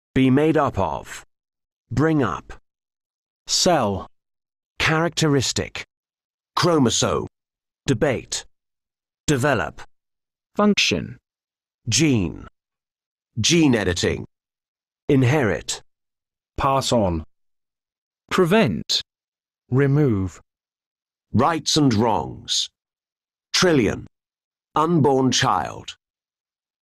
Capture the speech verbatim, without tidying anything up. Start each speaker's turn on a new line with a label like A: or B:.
A: Be made up of. Bring up.
B: Cell.
A: Characteristic. Chromosome. Debate. Develop.
B: Function.
A: Gene. Gene editing. Inherit.
B: Pass on. Prevent. Remove.
A: Rights and wrongs. Trillion. Unborn child.